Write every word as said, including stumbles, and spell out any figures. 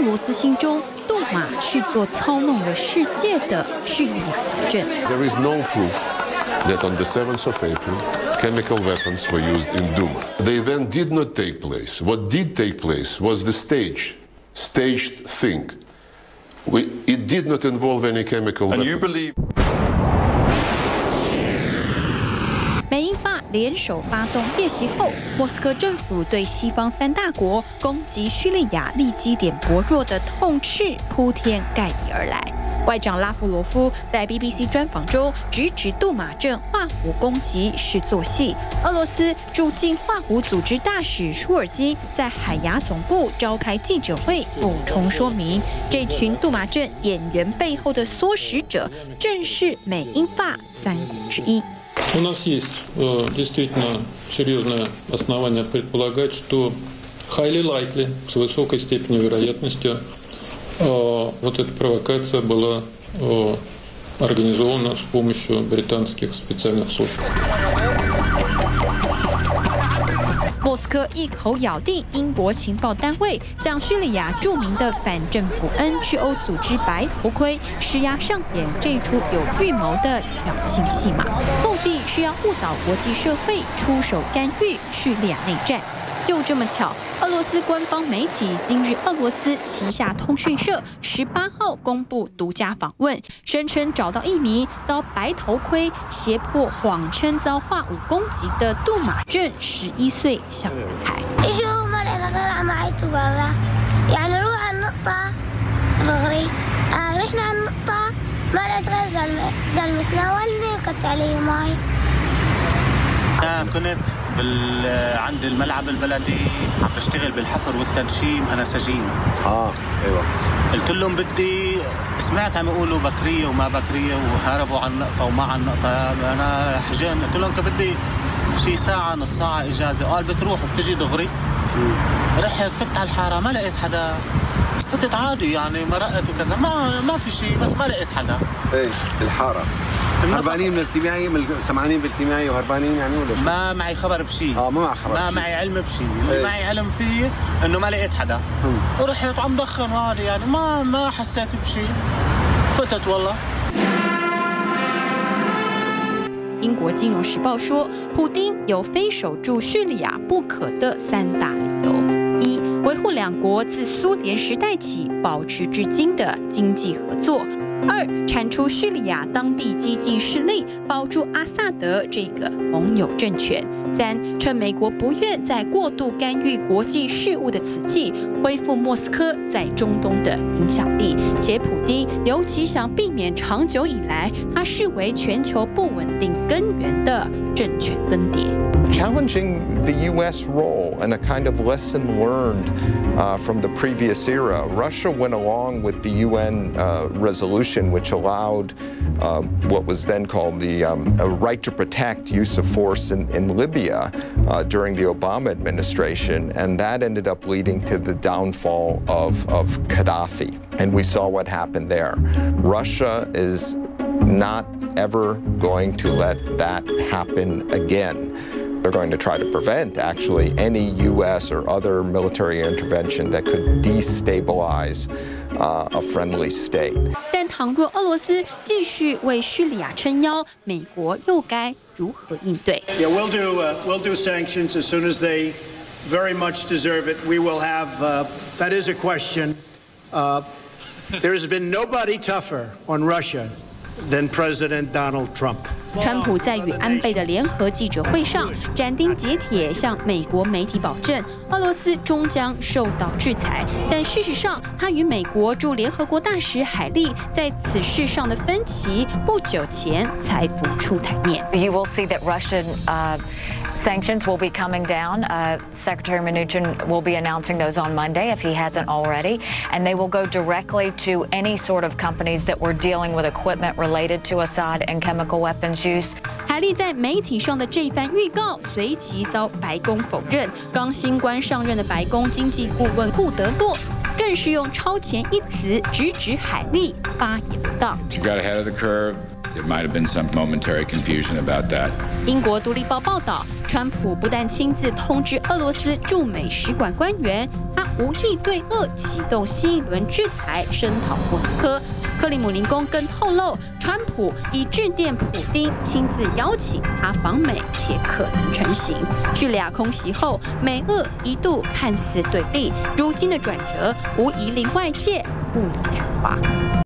罗斯心中，杜马是座操弄了世界的叙利亚小镇。 There is no proof that on the seventh of April, chemical weapons were used in Duma. The event did not take place. What did take place was the stage, staged thing. We, it did not involve any chemical weapons. And you believe? 美英法联手发动夜袭后，莫斯科政府对西方三大国攻击叙利亚立基点薄弱的痛斥铺天盖地而来。外长拉夫罗夫在 B B C 专访中直指杜马镇化武攻击是做戏。俄罗斯驻境化武组织大使舒尔基在海牙总部召开记者会，补充说明，这群杜马镇演员背后的唆使者正是美英法三国之一。 У нас есть действительно серьезное основание предполагать, что highly likely, с высокой степенью вероятности, вот эта провокация была организована с помощью британских специальных служб. 莫斯科一口咬定，英国情报单位向叙利亚著名的反政府 N G O 组织白头盔施压上演这出有预谋的挑衅戏码，目的是要误导国际社会出手干预叙利亚内战。就这么巧，俄罗斯官方媒体今日俄罗斯旗下通讯社十八号公布独家访问，声称找到一名遭白头盔胁迫，谎称遭化武攻击的杜马镇十一岁小男孩。 كنت عند الملعب البلدي عم بشتغل بالحفر والتنشيم انا سجين اه ايوه قلت لهم بدي سمعت عم يقولوا بكريه وما بكريه وهربوا عن النقطه وما عن النقطه انا حجان قلت لهم بدي شي ساعه نص ساعه اجازه قال بتروح وبتجي دغري رحت فت على الحاره ما لقيت حدا فتت عادي يعني مرقت وكذا ما ما في شيء بس ما لقيت حدا ايش الحاره هربانين من الاجتماعية من سمعانين بالاجتماعية وهربانين يعني ولا شو؟ ما معي خبر بشيء اه ما معي خبر ما بشي. معي علم بشيء اللي معي علم فيه انه ما لقيت حدا ورحت عم دخن عادي يعني ما ما حسيت بشيء فتت والله。 英国金融时报说，普丁有非守住叙利亚不可的三大理由：一、维护两国自苏联时代起保持至今的经济合作；二、铲除叙利亚当地激进势力，保住阿萨德这个盟友政权；三、趁美国不愿再过度干预国际事务的此际，恢复莫斯科在中东的影响力。且普丁尤其想避免长久以来他视为全球不稳定根源的政权更迭。 Challenging the U S role and a kind of lesson learned uh, from the previous era. Russia went along with the U N uh, resolution which allowed uh, what was then called the um, a right to protect use of force in, in Libya uh, during the Obama administration, and that ended up leading to the downfall of, of Gaddafi. And we saw what happened there. Russia is not ever going to let that happen again. They're going to try to prevent, actually, any U S or other military intervention that could destabilize uh, a friendly state. 但倘若俄罗斯继续为叙利亚撑腰，美国又该如何应对？ Yeah, we'll do uh, we'll do sanctions as soon as they very much deserve it. We will have. Uh, that is a question. Uh, there has been nobody tougher on Russia than President Donald Trump. 川普在与安倍的联合记者会上斩钉截铁向美国媒体保证，俄罗斯终将受到制裁。但事实上，他与美国驻联合国大使海利在此事上的分歧，不久前才浮出台面。 You will see that Russian uh, sanctions will be coming down. Uh, Secretary Mnuchin will be announcing those on Monday if he hasn't already, and they will go directly to any sort of companies that were dealing with equipment related to Assad and chemical weapons use. 海利在媒体上的这一番预告，随即遭白宫否认。刚新官上任的白宫经济顾问库德洛，更是用超前一词直指海利发言不当。 She got ahead of the curve. There might have been some momentary confusion about that. 英国《独立报》报道， 川普不但亲自通知俄罗斯驻美使馆官员，他无意对俄启动新一轮制裁，声讨莫斯科。克里姆林宫更透露，川普已致电普丁，亲自邀请他访美，且可能成行。叙利亚空袭后，美俄一度看似对立，如今的转折无疑令外界不以看花。